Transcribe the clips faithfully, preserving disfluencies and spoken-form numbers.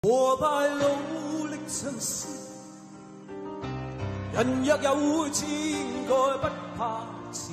和敗努力嘗試，人若有志，應該不怕遲。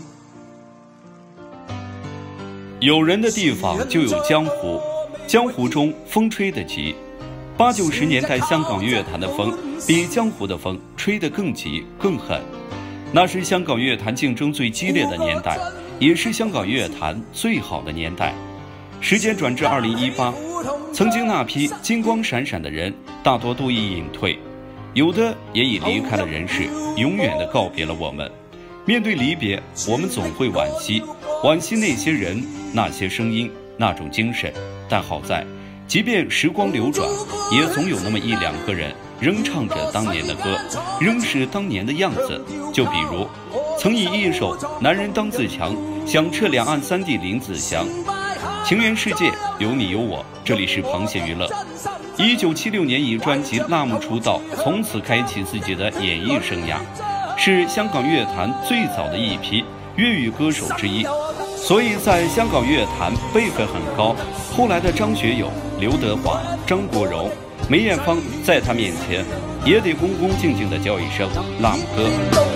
有人的地方就有江湖，江湖中风吹得急。八九十年代香港乐坛的风比江湖的风吹得更急更狠，那是香港乐坛竞争最激烈的年代，也是香港乐坛最好的年代。时间转至二零一八，曾经那批金光闪闪的人大多都已隐退，有的也已离开了人世，永远地告别了我们。面对离别，我们总会惋惜，惋惜那些人，那些声音，那种精神。但好在即便时光流转，也总有那么一两个人仍唱着当年的歌，仍是当年的样子。就比如曾以一首《男人当自强》响彻两岸三地林子祥，情缘世界有你有我。这里是螃蟹娱乐。一九七六年以专辑《辣目》出道，从此开启自己的演艺生涯，是香港乐坛最早的一批粤语歌手之一，所以在香港乐坛辈分很高。后来的张学友、刘德华、张国荣、梅艳芳在他面前也得恭恭敬敬地叫一声辣目哥。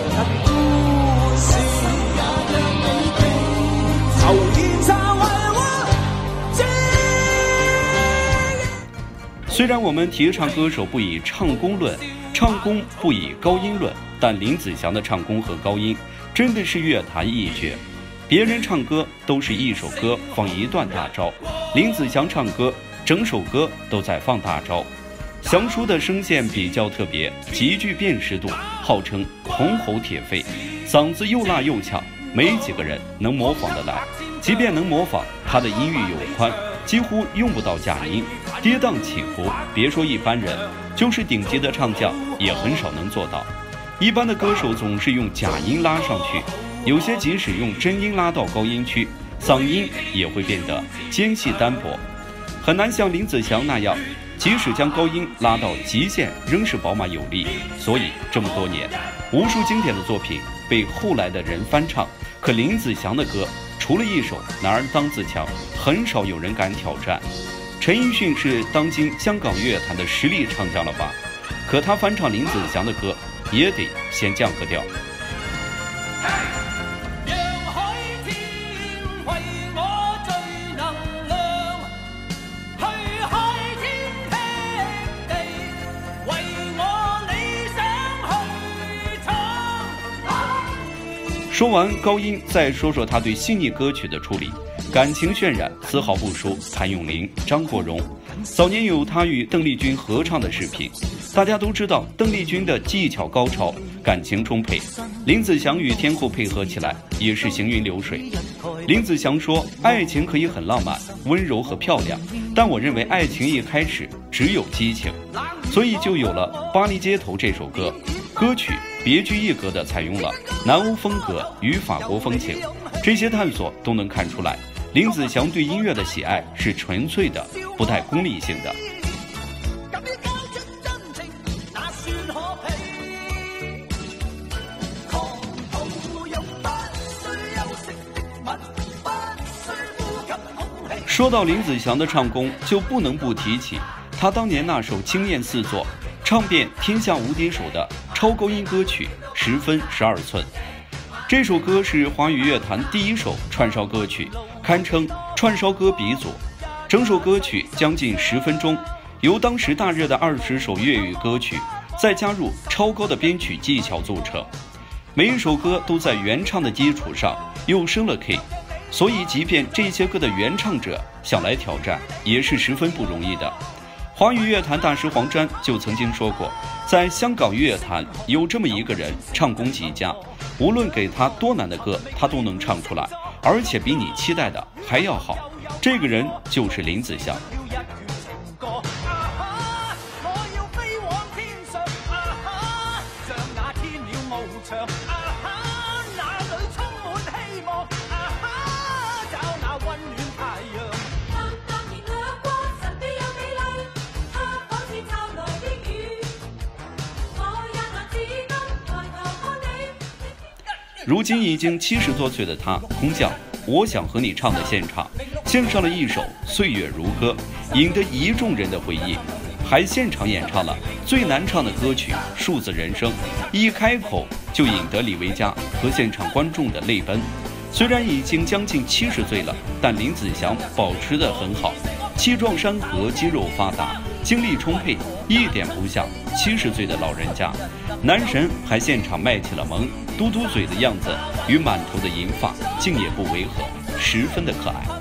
虽然我们提倡歌手不以唱功论，唱功不以高音论，但林子祥的唱功和高音真的是乐坛一绝。别人唱歌都是一首歌放一段大招，林子祥唱歌整首歌都在放大招。祥叔的声线比较特别，极具辨识度，号称铜喉铁肺，嗓子又辣又呛，没几个人能模仿得来。即便能模仿，他的音域有宽，几乎用不到假音，跌宕起伏，别说一般人，就是顶级的唱将也很少能做到。一般的歌手总是用假音拉上去，有些即使用真音拉到高音区，嗓音也会变得尖细单薄，很难像林子祥那样，即使将高音拉到极限仍是饱满有力。所以这么多年，无数经典的作品被后来的人翻唱，可林子祥的歌除了一首《男人当自强》，很少有人敢挑战。陈奕迅是当今香港乐坛的实力唱将了吧？可他翻唱林子祥的歌也得先降个调。说完高音，再说说他对细腻歌曲的处理，感情渲染丝毫不输谭咏麟、张国荣。早年有他与邓丽君合唱的视频，大家都知道邓丽君的技巧高超，感情充沛，林子祥与天后配合起来也是行云流水。林子祥说，爱情可以很浪漫、温柔和漂亮，但我认为爱情一开始只有激情，所以就有了《巴黎街头》这首歌。歌曲别具一格地采用了南欧风格与法国风情，这些探索都能看出来，林子祥对音乐的喜爱是纯粹的，不带功利性的。说到林子祥的唱功，就不能不提起他当年那首惊艳四座、唱遍天下无敌手的超高音歌曲《十分十二寸》。这首歌是华语乐坛第一首串烧歌曲，堪称串烧歌鼻祖。整首歌曲将近十分钟，由当时大热的二十首粤语歌曲，再加入超高的编曲技巧组成。每一首歌都在原唱的基础上又升了 K， 所以即便这些歌的原唱者想来挑战，也是十分不容易的。华语乐坛大师黄沾就曾经说过，在香港乐坛有这么一个人，唱功极佳，无论给他多难的歌，他都能唱出来，而且比你期待的还要好。这个人就是林子祥。如今已经七十多岁的他，空降《我想和你唱》的现场，献上了一首《岁月如歌》，引得一众人的回忆。 还现场演唱了最难唱的歌曲《数字人生》，一开口就引得李维嘉和现场观众的泪奔。虽然已经将近七十岁了，但林子祥保持得很好，气壮山河，肌肉发达，精力充沛，一点不像七十岁的老人家。男神还现场卖起了萌，嘟嘟嘴的样子与满头的银发竟也不违和，十分的可爱。